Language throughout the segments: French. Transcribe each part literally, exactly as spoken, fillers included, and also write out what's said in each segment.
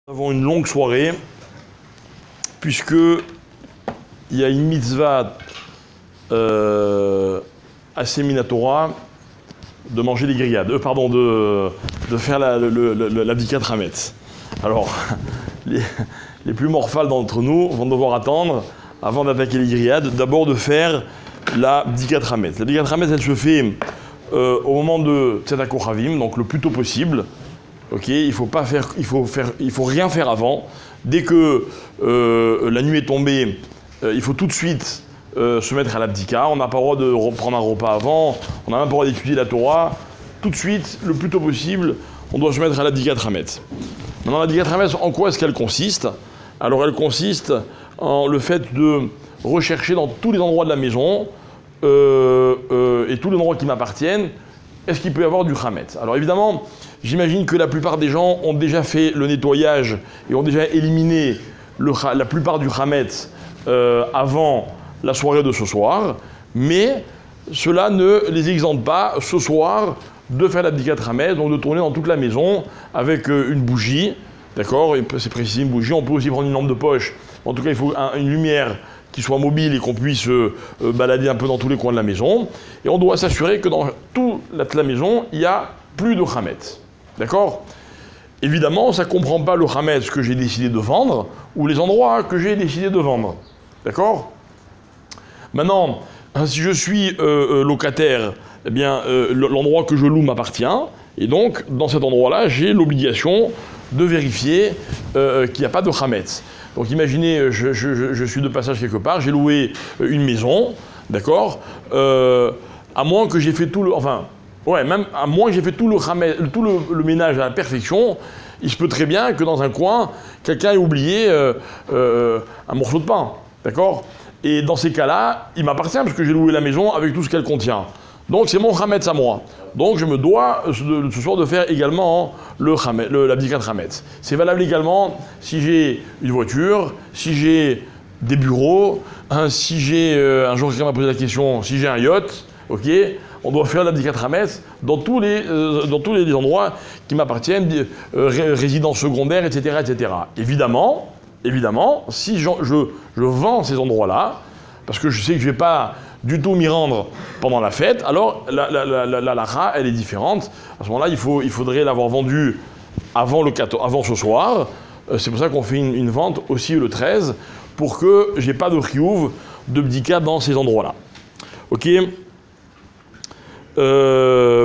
Nous avons une longue soirée, puisque il y a une mitzvah euh, assez minatora de manger les grillades, euh, pardon, de, de faire la, le, le, la bdikat hametz. Alors, les, les plus morphales d'entre nous vont devoir attendre, avant d'attaquer les grillades, d'abord de faire la bdikat hametz. La bdikat hametz, elle se fait euh, au moment de Tzedakah Kochavim, donc le plus tôt possible. Ok, il faut pas faire, il faut faire, il faut rien faire avant. Dès que euh, la nuit est tombée, euh, il faut tout de suite euh, se mettre à l'abdika. On n'a pas le droit de prendre un repas avant. On n'a même pas le droit d'étudier la Torah. Tout de suite, le plus tôt possible, on doit se mettre à l'abdika hametz. Maintenant, l'abdika hametz, en quoi est-ce qu'elle consiste? Alors, elle consiste en le fait de rechercher dans tous les endroits de la maison euh, euh, et tous les endroits qui m'appartiennent. Est-ce qu'il peut y avoir du hametz? Alors évidemment, j'imagine que la plupart des gens ont déjà fait le nettoyage et ont déjà éliminé le, la plupart du hametz euh, avant la soirée de ce soir, mais cela ne les exempte pas ce soir de faire la bdikat hametz, donc de tourner dans toute la maison avec euh, une bougie, d'accord? C'est précisé une bougie, on peut aussi prendre une lampe de poche, en tout cas il faut un, une lumière qui soit mobile et qu'on puisse euh, balader un peu dans tous les coins de la maison. Et on doit s'assurer que dans toute la, la maison, il n'y a plus de hametz. D'accord? Évidemment, ça ne comprend pas le hametz que j'ai décidé de vendre ou les endroits que j'ai décidé de vendre. D'accord? Maintenant, si je suis euh, euh, locataire, eh bien, euh, l'endroit que je loue m'appartient. Et donc, dans cet endroit-là, j'ai l'obligation de vérifier euh, qu'il n'y a pas de hametz. Donc imaginez, je, je, je suis de passage quelque part, j'ai loué une maison, d'accord, euh, à moins que j'ai fait tout le... Enfin, ouais, même à moins que j'ai fait tout, le, tout le, le ménage à la perfection, il se peut très bien que dans un coin, quelqu'un ait oublié euh, euh, un morceau de pain, d'accord? Et dans ces cas-là, il m'appartient parce que j'ai loué la maison avec tout ce qu'elle contient. Donc c'est mon hametz à moi. Donc je me dois de, de, ce soir de faire également le, le, la bdikat hametz. C'est valable également si j'ai une voiture, si j'ai des bureaux, hein, si j'ai, euh, un jour quelqu'un m'a posé la question, si j'ai un yacht, ok, on doit faire la bdikat hametz dans tous les, euh, dans tous les endroits qui m'appartiennent, euh, ré, résidences secondaires, et cetera, et cetera. Évidemment, évidemment, si je, je, je vends ces endroits-là, parce que je sais que je ne vais pas du tout m'y rendre pendant la fête, alors la, la, la, la, la lara, elle est différente. À ce moment-là, il, faut, il faudrait l'avoir vendu avant, le quatorze, avant ce soir. Euh, c'est pour ça qu'on fait une, une vente aussi le treize, pour que je n'ai pas de chiyuv de bdika dans ces endroits-là. Ok. euh,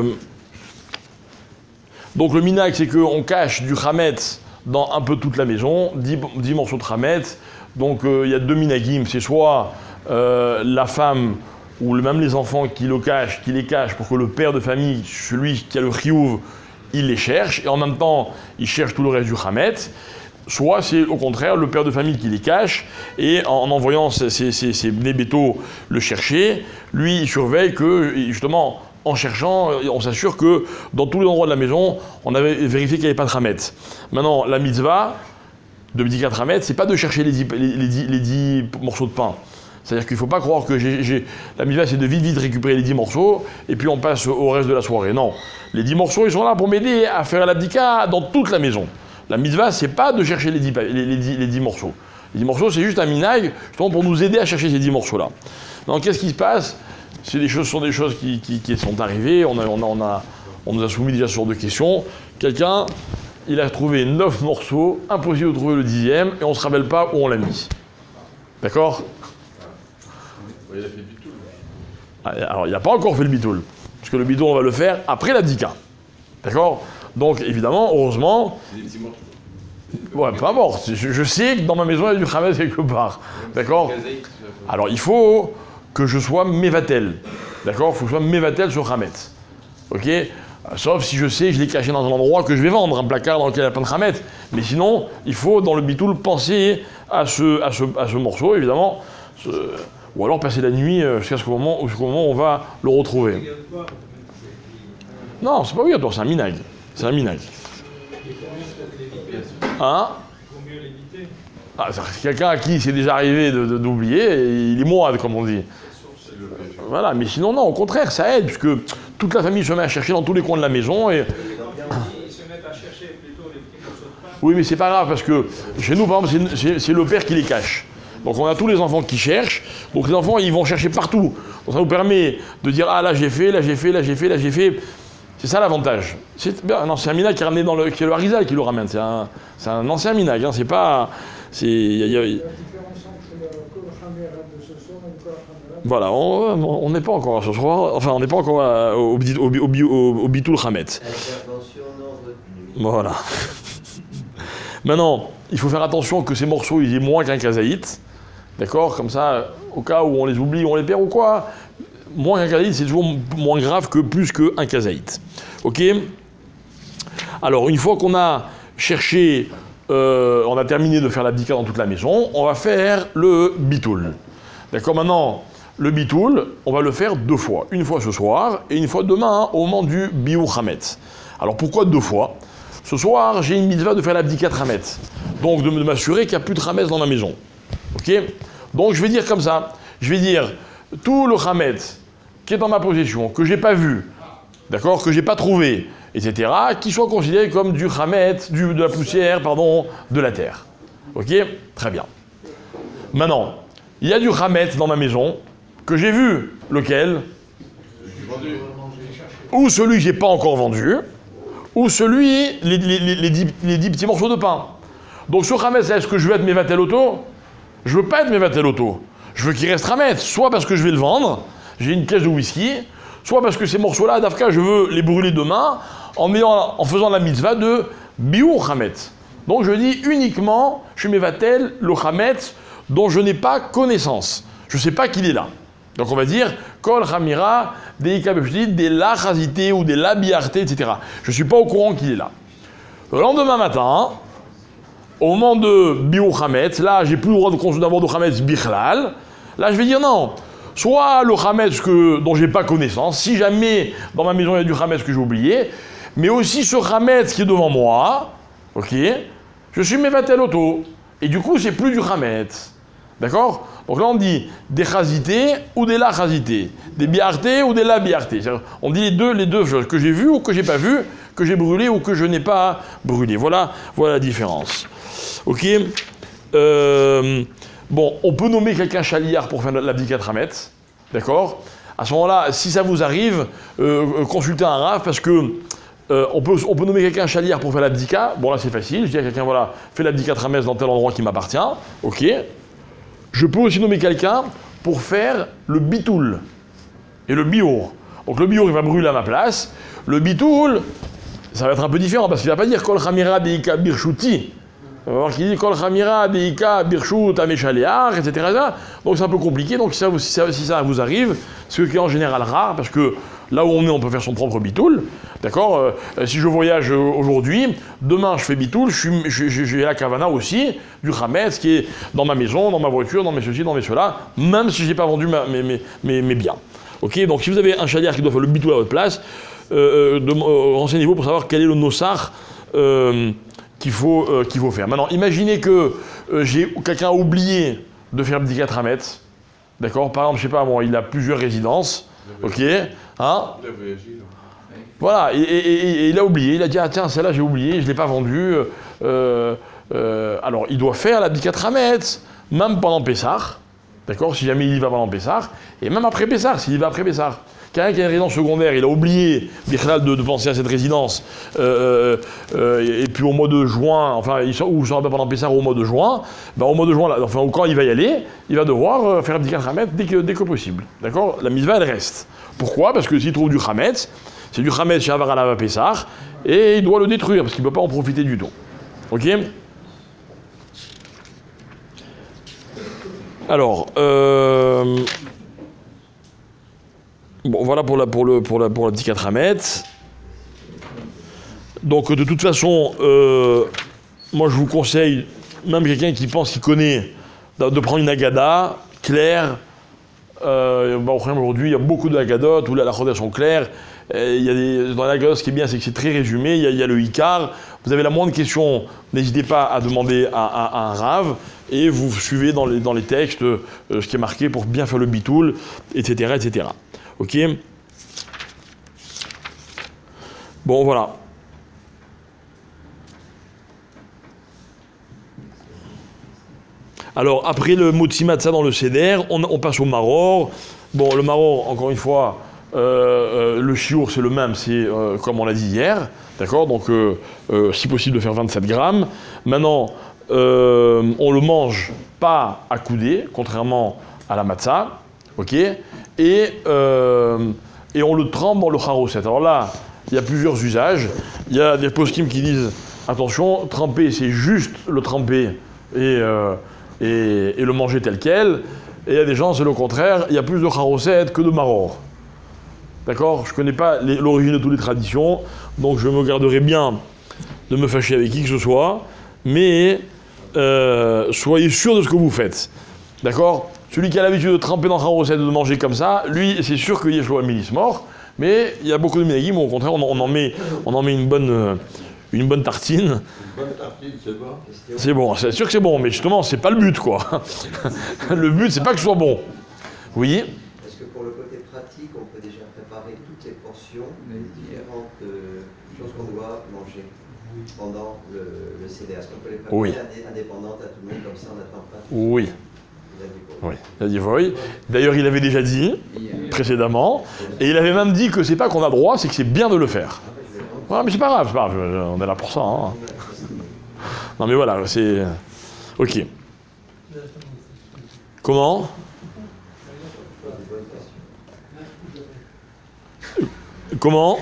Donc le minag, c'est qu'on cache du hametz dans un peu toute la maison, dix, dix morceaux de hametz. Donc il euh, y a deux minagim, c'est soit Euh, la femme ou même les enfants qui le cachent, qui les cachent pour que le père de famille, celui qui a le chiyuv, il les cherche et en même temps il cherche tout le reste du hametz. Soit c'est au contraire le père de famille qui les cache et en envoyant ses, ses, ses, ses bébétos le chercher, lui il surveille que justement en cherchant, on s'assure que dans tous les endroits de la maison, on avait vérifié qu'il n'y avait pas de hametz. Maintenant la mitzvah de bdikat hametz, c'est pas de chercher les dix, les, les, dix, les dix morceaux de pain. C'est-à-dire qu'il ne faut pas croire que j'ai, j'ai... la mitzvah, c'est de vite vite récupérer les dix morceaux et puis on passe au reste de la soirée. Non, les dix morceaux, ils sont là pour m'aider à faire l'abdika dans toute la maison. La mitzvah, c'est pas de chercher les dix, les, les, dix, les dix morceaux. Les dix morceaux, c'est juste un minag, justement pour nous aider à chercher ces dix morceaux-là. Donc qu'est-ce qui se passe? C'est des choses, ce sont des choses qui, qui, qui sont arrivées. On, a, on, a, on, a, on nous a soumis déjà ce genre de questions. Quelqu'un, il a trouvé neuf morceaux, impossible de trouver le dixième et on ne se rappelle pas où on l'a mis. D'accord? Il a fait le bitoul. Alors, il n'a pas encore fait le bitoul, parce que le bitoul, on va le faire après l'abdika. D'accord? Donc, évidemment, heureusement... C'est des petits morceaux. Ouais, peu importe. Je, je sais que dans ma maison, il y a du hametz quelque part. D'accord? Alors, il faut que je sois mévatel. D'accord? Il faut que je sois mévatel sur hametz. Ok? Sauf si je sais que je l'ai caché dans un endroit que je vais vendre, un placard dans lequel il y a plein de hametz. Mais sinon, il faut, dans le bitoul, penser à ce, à ce, à ce morceau, évidemment. Ce, ou alors passer la nuit jusqu'à ce moment, jusqu'au moment où on va le retrouver. Non, c'est pas obligatoire, c'est un minag. C'est un minag. Hein? Ah, c'est quelqu'un à qui c'est déjà arrivé de, de, d'oublier, il est mourad, comme on dit. Voilà, mais sinon, non, au contraire, ça aide, puisque toute la famille se met à chercher dans tous les coins de la maison. Et... Ils se mettent à chercher plutôt les petits morceaux de pain Oui, mais c'est pas grave, parce que chez nous, par exemple, c'est le père qui les cache. Donc on a tous les enfants qui cherchent, donc les enfants, ils vont chercher partout. Donc ça nous permet de dire, ah là j'ai fait, là j'ai fait, là j'ai fait, là j'ai fait. C'est ça l'avantage. Non, c'est un minag qui est ramené dans le... qui est le Harizal qui le ramène. C'est un, un ancien minag, hein, c'est pas... c'est... Y a, y a... La différence entre le Kol Hamira de ce soir et le Kol Hamira... Voilà, on n'est pas encore ce soir, enfin on n'est pas encore au, au, au, au, au Bitul Hamet. Voilà. Maintenant, il faut faire attention que ces morceaux ils aient moins qu'un kazaït. D'accord? Comme ça, au cas où on les oublie, on les perd ou quoi, moins qu'un kazaït, c'est toujours moins grave que plus qu'un kazaït. Ok? Alors, une fois qu'on a cherché, euh, on a terminé de faire l'abdika dans toute la maison, on va faire le bitoul. D'accord? Maintenant, le bitoul, on va le faire deux fois. Une fois ce soir et une fois demain, hein, au moment du biou hamet. Alors, pourquoi deux fois? Ce soir, j'ai une mitzvah de faire l'abdika hamet. Donc, de m'assurer qu'il n'y a plus de hamet dans la maison. Ok? Donc je vais dire comme ça, je vais dire tout le hamet qui est dans ma possession, que j'ai pas vu, d'accord, que j'ai pas trouvé, et cetera, qui soit considéré comme du hamet, du, de la poussière, pardon, de la terre. Ok? Très bien. Maintenant, il y a du hamet dans ma maison que j'ai vu, lequel? Ou celui que j'ai pas encore vendu, ou celui, les, les, les, les, dix, les dix petits morceaux de pain. Donc ce hamet, est-ce que je veux être Mevatel auto? Je veux pas être Mevatel auto. Je veux qu'il reste hamet, soit parce que je vais le vendre, j'ai une caisse de whisky, soit parce que ces morceaux-là, d'Afka, je veux les brûler demain en, ayant, en faisant la mitzvah de biou hamet. Donc je dis uniquement, je suis Mevatel, le hamet dont je n'ai pas connaissance. Je ne sais pas qu'il est là. Donc on va dire kol hamira, des ikabeshit, des lachazité ou des labiarté, et cetera. Je ne suis pas au courant qu'il est là. Le lendemain matin, au moment de biou hamet, là j'ai plus le droit de consommer d'avoir de hamet bichlal. Là je vais dire non. Soit le hamet que, dont j'ai pas connaissance, si jamais dans ma maison il y a du hamet que j'ai oublié, mais aussi ce hamet qui est devant moi, ok, je suis mevatel auto. Et du coup c'est plus du hamet. D'accord? Donc là on dit des chazités ou des la chazités, des biartés ou des la biartés. On dit les deux, les deux choses, que j'ai vu ou que j'ai pas vu, que j'ai brûlé ou que je n'ai pas brûlé. Voilà, voilà la différence. Ok? Euh, bon, on peut nommer quelqu'un chaliard pour faire l'abdikat hamet. D'accord? À ce moment-là, si ça vous arrive, euh, consultez un raf parce que euh, on, peut, on peut nommer quelqu'un chaliard pour faire l'abdika. Bon là c'est facile, je dis à quelqu'un voilà, fais l'abdikat hamet dans tel endroit qui m'appartient. Ok? Je peux aussi nommer quelqu'un pour faire le bitoul et le biour. Donc le biour il va brûler à ma place. Le bitoul, ça va être un peu différent parce qu'il ne va pas dire kol chamira deika birshuti. On va voir qu'il dit kol chamira deika birshut ameshalear, et cetera. Donc c'est un peu compliqué. Donc si ça, si ça, si ça vous arrive, ce qui est en général rare parce que là où on est, on peut faire son propre bitoul. D'accord? euh, Si je voyage aujourd'hui, demain je fais bitoul, j'ai la kavana aussi, du hamet qui est dans ma maison, dans ma voiture, dans mes ceci, dans mes cela, même si je n'ai pas vendu ma, mes, mes, mes, mes biens. Ok? Donc si vous avez un chaliard qui doit faire le bitoul à votre place, euh, de, euh, renseignez-vous pour savoir quel est le nosar euh, qu'il faut, euh, qu'il faut faire. Maintenant, imaginez que euh, j'ai quelqu'un a oublié de faire bdikat hamet. D'accord? Par exemple, je sais pas, bon, il a plusieurs résidences. Ok? Hein? Voilà, et, et, et, et il a oublié, il a dit ah tiens celle-là j'ai oublié, je ne l'ai pas vendue. Euh, euh, alors il doit faire l'abdikat hamet, même pendant Pessah, d'accord, si jamais il y va pendant Pessah, et même après Pessah, s'il y va après Pessah. Quelqu'un qui a une résidence secondaire, il a oublié de, de penser à cette résidence, euh, euh, et puis au mois de juin, enfin, il sera, ou il sera pas pendant Pessah au mois de juin, ben, au mois de juin, là, enfin, quand il va y aller, il va devoir euh, faire l'abdikat hamet dès que, dès que possible, d'accord? La mitzvah, elle reste. Pourquoi? Parce que s'il trouve du hamet, c'est du hamet chez Avar Alava Pessah, et il doit le détruire, parce qu'il ne peut pas en profiter du tout. Ok? Alors, euh... bon, voilà pour la pour le pour la pour la bdikat hamet. Donc de toute façon, euh, moi je vous conseille, même quelqu'un qui pense qu'il connaît, de, de prendre une agada claire. Euh, bah, aujourd'hui, il y a beaucoup de agadotes où la chodesh sont claires. Il y a des, dans l'agadote, ce qui est bien, c'est que c'est très résumé. Il y a, il y a le ikar. Vous avez la moindre question, n'hésitez pas à demander à, à, à un rave et vous suivez dans les, dans les textes euh, ce qui est marqué pour bien faire le bitoul, et cetera, et cetera. Ok? Bon, voilà. Alors, après le motzi matzah dans le seder, on, on passe au maror. Bon, le maror, encore une fois, euh, euh, le chiour, c'est le même, c'est euh, comme on l'a dit hier. D'accord? Donc, euh, euh, si possible, de faire vingt-sept grammes. Maintenant, euh, on le mange pas à coudée, contrairement à la matzah. Ok? Et, euh, et on le trempe dans le charoset. Alors là, il y a plusieurs usages. Il y a des poskim qui disent, attention, tremper, c'est juste le tremper et, euh, et, et le manger tel quel. Et il y a des gens, c'est le contraire, il y a plus de charoset que de maror. D'accord? Je ne connais pas l'origine de toutes les traditions, donc je me garderai bien de me fâcher avec qui que ce soit, mais euh, soyez sûr de ce que vous faites. D'accord? Celui qui a l'habitude de tremper dans charoset et de manger comme ça, lui, c'est sûr que Yeshua Milis mort, mais il y a beaucoup de minagim où au contraire, on, on, en, met, on en met une bonne, euh, une bonne tartine. Une bonne tartine, c'est bon. C'est bon, c'est sûr que c'est bon, mais justement, c'est pas le but, quoi. Le but, c'est pas que ce soit bon. Oui? Parce que pour le côté pratique, on peut déjà préparer toutes les portions, les différentes euh, choses qu'on doit manger pendant le, le C D. Est-ce qu'on peut les préparer Oui. indépendantes à tout le monde, comme ça on n'attend pas? Oui. Il a dit quoi? Oui, il a dit oui. D'ailleurs, il avait déjà dit précédemment, et il avait même dit que c'est pas qu'on a droit, c'est que c'est bien de le faire. Ouais, mais c'est pas grave, c'est pas grave, on est là pour ça. Hein. Non mais voilà, c'est... Ok. Comment? Comment?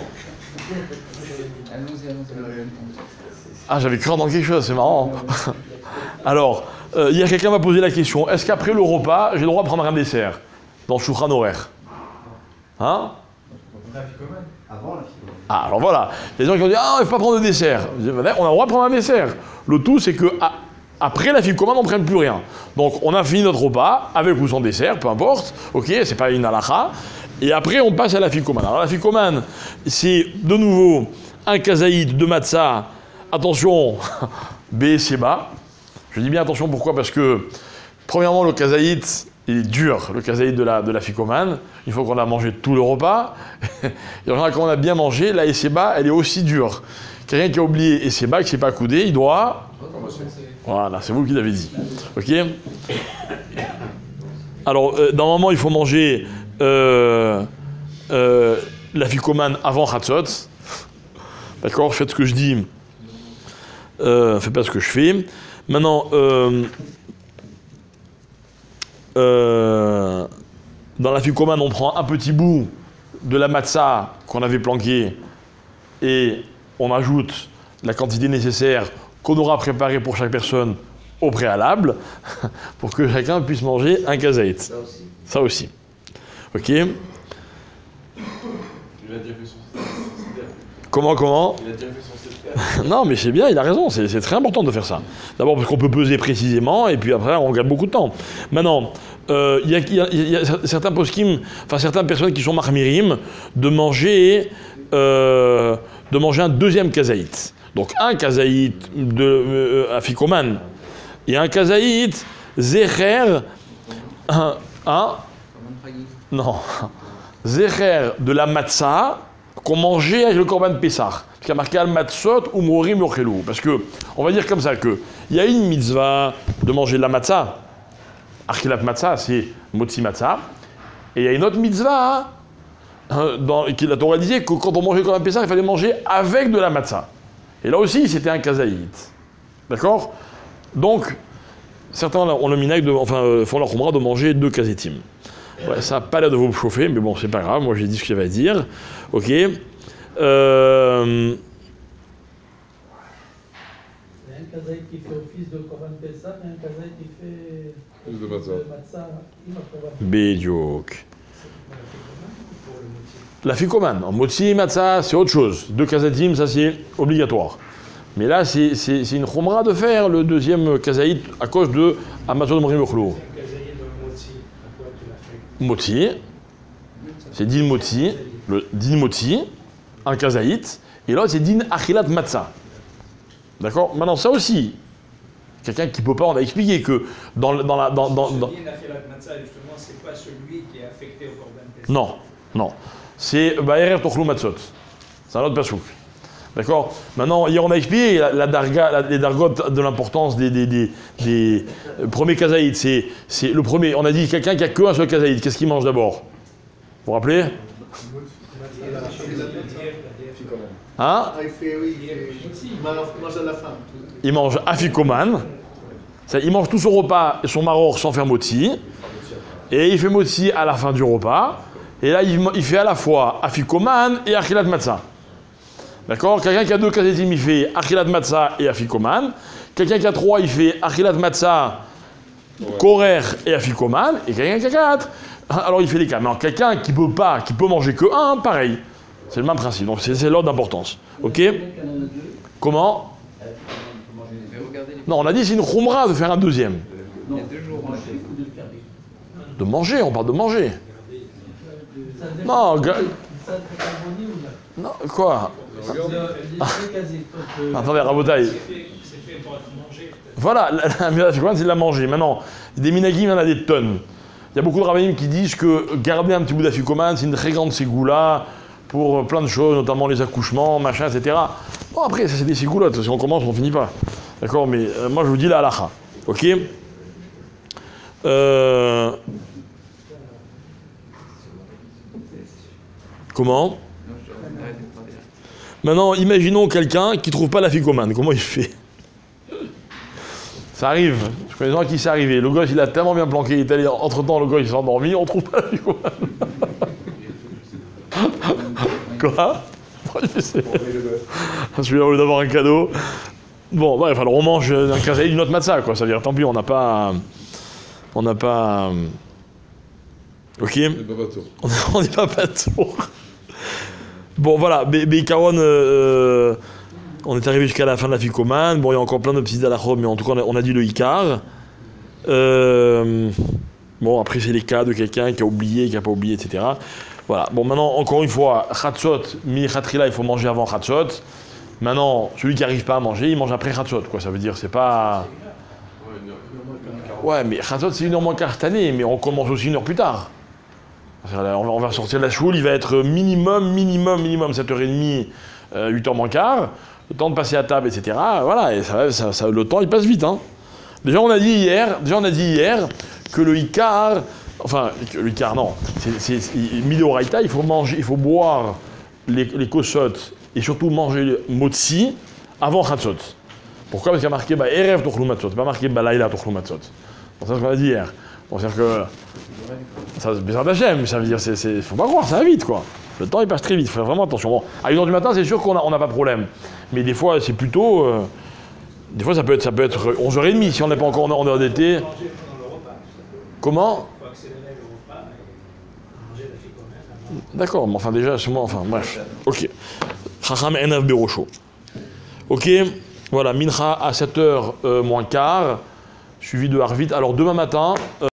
Ah, j'avais cru entendre quelque chose, c'est marrant. Alors, euh, hier, quelqu'un m'a posé la question, est-ce qu'après le repas, j'ai le droit de prendre un dessert dans le Shulchan horaire? Hein? Avant la Ah, alors voilà, les gens qui ont dit, ah, il ne faut pas prendre de dessert. On a le droit de prendre un dessert. Le tout, c'est que à, après la fille commande, on ne prenne plus rien. Donc, on a fini notre repas, avec ou sans dessert, peu importe, ok, c'est pas une halakha. Et après, on passe à la fille commande. Alors, la fille commande, c'est de nouveau un kazaïd de matzah. Attention, B, c'est bas. Je dis bien attention, pourquoi? Parce que, premièrement, le kazaïd, il est dur, le kazaïd de la, de la ficomane. Il faut qu'on a mangé tout le repas. Et en général, quand on a bien mangé, la esseba, elle est aussi dure. Quelqu'un qui a oublié esseba, qui ne s'est pas coudé, il doit... Voilà, c'est vous qui l'avez dit. Ok? Alors, euh, normalement, il faut manger euh, euh, la ficomane avant Chatzot. D'accord? Faites ce que je dis. Euh, faites pas ce que je fais. Maintenant... Euh, Euh, dans la ficomane, on prend un petit bout de la matzah qu'on avait planqué et on ajoute la quantité nécessaire qu'on aura préparée pour chaque personne au préalable pour que chacun puisse manger un kazaït. Ça aussi. Ça aussi. Ok? Il a déjà fait son céder. Comment, comment? Il a déjà fait son céder. Non, mais c'est bien, il a raison, c'est, c'est très important de faire ça. D'abord parce qu'on peut peser précisément, et puis après, on gagne beaucoup de temps. Maintenant, il euh, y, y, y a certains poskim, enfin certaines personnes qui sont marmirim, de manger, euh, de manger un deuxième kazaït. Donc un kazaït de euh, afikoman, et un kazaït zecher, un, un non, zecher de la matzah qu'on mangeait avec le korban Pessah. Qui a marqué al-matzot ou morim yochelou. Parce que, on va dire comme ça, qu'il y a une mitzvah de manger de la matzah. Achilat matzah, c'est motzi matzah. Et il y a une autre mitzvah, hein, dans, qui la Torah disait que quand on mangeait le korban Pessah, il fallait manger avec de la matzah. Et là aussi, c'était un kazaït. D'accord? Donc, certains ont le minag, de, enfin, euh, font leur khumra de manger deux kazetim. Ouais, ça n'a pas l'air de vous chauffer, mais bon, c'est pas grave, moi j'ai dit ce que j'avais à dire. Ok? Euh... Il y a un kazaït qui fait office de Korban Pessah et un kazaït qui fait Office de matzah. Bédiouk. La ficomane, en motzi matzah, c'est autre chose. Deux kazaïtim, ça c'est obligatoire. Mais là, c'est, c'est, c'est une khumra de faire le deuxième kazaït à cause de Amazon Morim Yochelou. C'est un kazaït de motzi. À quoi tu l'as fait? Motzi, c'est din motzi, le din motzi, un kazaït, et l'autre c'est din achilat matzah. D'accord? Maintenant, ça aussi, quelqu'un qui ne peut pas, on a expliqué que dans, dans la. Dans, dans, dans... Ce din achilat matzah, justement, c'est pas celui qui est affecté au korban Pessah. Non, non. C'est Ba'erev Tochlou Matzot. C'est un autre pasouk. D'accord. Maintenant, hier on a expliqué la, la darga, la, les dargotes de l'importance des, des, des, des euh, premiers kazaïd. C'est, c'est le premier. On a dit quelqu'un qui a qu'un seul kazaïd. Qu'est-ce qu'il mange d'abord? Vous vous rappelez? Hein? Ah, il fait, oui, il fait- il mange à la fin. Il mange afikoman. Ça, il mange tout son repas et son maror sans faire motzi. Et il fait motzi à la fin du repas. Et là, il, il fait à la fois afikoman et achilat matzah. D'accord? Quelqu'un qui a deux kazetim, il fait achilat matzah et afikoman. Quelqu'un qui a trois, il fait achilat matzah, korer et afikoman. Et quelqu'un qui a quatre, alors il fait les quatre. Mais quelqu'un qui peut pas, qui peut manger que un, pareil. C'est le même principe. Donc c'est, c'est l'ordre d'importance. Ok? Comment? Non, on a dit c'est une khumra de faire un deuxième. Non, manger ou de garder. De manger, on parle de manger. Ça dépend. Non, ga- Ça te carbonné ou là? non, quoi? Le- les casés, donc, euh, Attendez, Rabotaï. C'est fait, c'est fait pour être mangé. peut-être. Voilà, la, la, la c'est de la manger. Maintenant, des minagim, il y en a des tonnes. Il y a beaucoup de rabbinim qui disent que garder un petit bout d'afikoman, c'est une très grande ségoula pour plein de choses, notamment les accouchements, machin, et cetera. Bon, après, ça c'est des ségoulottes. Si on commence, on finit pas. D'accord? Mais euh, moi, je vous dis la halakha. Ok? Euh... Comment? Maintenant, imaginons quelqu'un qui ne trouve pas la ficomane. Comment il fait? Ça arrive. Je connais des gens à qui c'est arrivé. Le gosse, il a tellement bien planqué. Il est allé, entre-temps, le gosse, il s'est endormi. On ne trouve pas la ficomane. Quoi? Celui-là, au lieu d'avoir un cadeau. Bon, bref, alors on mange un kazaïd d'une autre matzah, quoi. Ça veut dire, tant pis, on n'a pas... On n'a pas... Ok? On n'est pas bateau. Bon, voilà, Beikaron, euh, on est arrivé jusqu'à la fin de la ficomane. Bon, il y a encore plein de petits halachot, mais en tout cas, on a, on a dit le Icar. Euh, bon, après, c'est les cas de quelqu'un qui a oublié, qui n'a pas oublié, et cetera. Voilà. Bon, maintenant, encore une fois, Chatzot, mi Chatrila, il faut manger avant Chatzot. Maintenant, celui qui n'arrive pas à manger, il mange après Chatzot, quoi. Ça veut dire, c'est pas... Ouais, mais Chatzot, c'est une heure moins quart cette année, mais on commence aussi une heure plus tard. On va, on va sortir de la choule, il va être minimum, minimum, minimum sept heures trente, euh, huit heures moins quart, le temps de passer à table, et cetera. Voilà, et ça, ça, ça, le temps, il passe vite. Hein. Déjà, on a dit hier, déjà, on a dit hier que le Icar, enfin, le Icar, non, c'est Midoraita, il faut manger, il faut boire les, les kosot et surtout manger le motzi avant Chatzot. Pourquoi? Parce qu'il y a marqué bah, Erev Tochlu Matzot, pas marqué bah, Laila Tochlu Matzot. C'est ce qu'on a dit hier. Bon, c'est-à-dire que ça c'est bizarre d'Hachem, ça veut dire, c'est, c'est, faut pas croire, ça va vite quoi. Le temps il passe très vite, faut faire vraiment attention. Bon, à une heure du matin, c'est sûr qu'on n'a on a pas de problème. Mais des fois, c'est plutôt. Euh, des fois, ça peut être, ça peut être onze heures trente si on n'est pas encore en heure d'été. Manger pendant le repas. Comment? Il faut accélérer le repas et manger la ficomane avant. D'accord, mais enfin déjà, c'est moi, enfin bref. Ok. Chacham Enav Berocho. Ok, voilà, Mincha à sept heures euh, moins quart, suivi de Harvit. Alors demain matin. Euh,